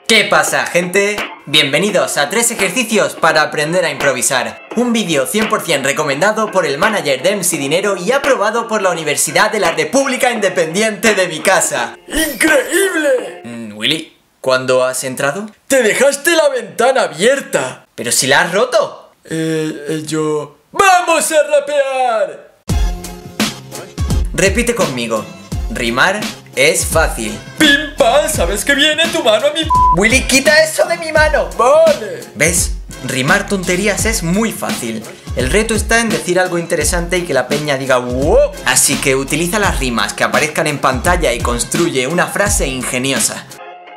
¿Qué pasa, gente? Bienvenidos a 3 ejercicios para aprender a improvisar. Un vídeo 100% recomendado por el manager de MC Dinero y aprobado por la Universidad de la República Independiente de mi casa. ¡Increíble! Willy, ¿cuándo has entrado? ¡Te dejaste la ventana abierta! ¿Pero si la has roto? ¡Vamos a rapear! Repite conmigo. Rimar es fácil. ¡Pim pam! ¿Sabes que viene tu mano a mi... Willy, quita eso de mi mano. ¡Vale! ¿Ves? Rimar tonterías es muy fácil. El reto está en decir algo interesante y que la peña diga ¡wow! Así que utiliza las rimas que aparezcan en pantalla y construye una frase ingeniosa.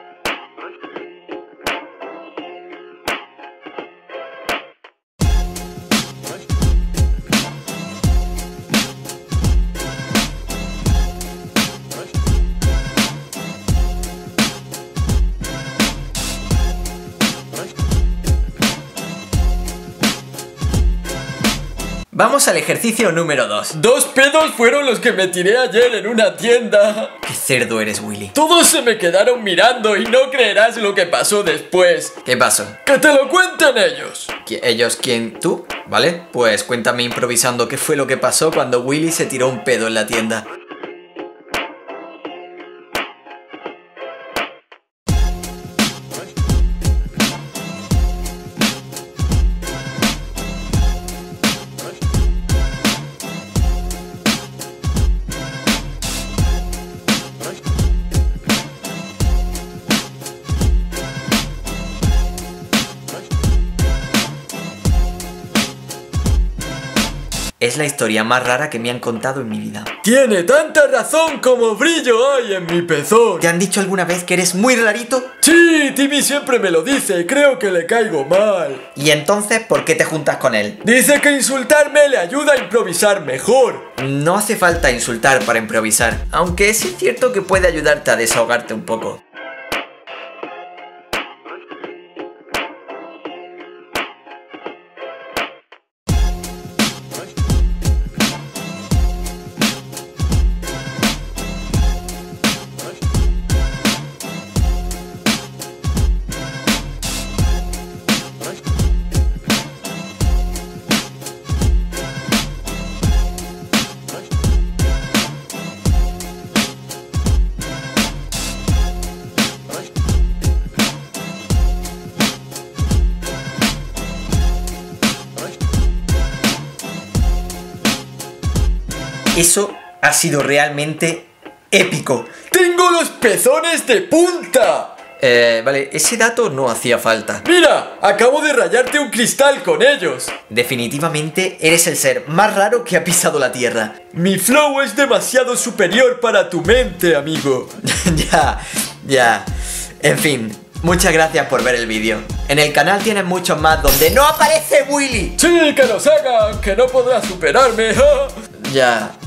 Vamos al ejercicio número 2. 2 pedos fueron los que me tiré ayer en una tienda. Qué cerdo eres, Willy. Todos se me quedaron mirando y no creerás lo que pasó después. ¿Qué pasó? ¡Que te lo cuenten ellos! ¿Ellos quién? ¿Tú? ¿Vale? Pues cuéntame improvisando qué fue lo que pasó cuando Willy se tiró un pedo en la tienda. Es la historia más rara que me han contado en mi vida. Tiene tanta razón como brillo hay en mi pezón. ¿Te han dicho alguna vez que eres muy rarito? Sí, Timmy siempre me lo dice, creo que le caigo mal. ¿Y entonces por qué te juntas con él? Dice que insultarme le ayuda a improvisar mejor. No hace falta insultar para improvisar, aunque sí es cierto que puede ayudarte a desahogarte un poco. Eso ha sido realmente épico. ¡Tengo los pezones de punta! Vale, ese dato no hacía falta. ¡Mira! Acabo de rayarte un cristal con ellos. Definitivamente eres el ser más raro que ha pisado la tierra. Mi flow es demasiado superior para tu mente, amigo. Ya. En fin, muchas gracias por ver el vídeo. En el canal tienes muchos más donde no aparece Willy. Sí, que los hagan, que no podrás superarme. Ya.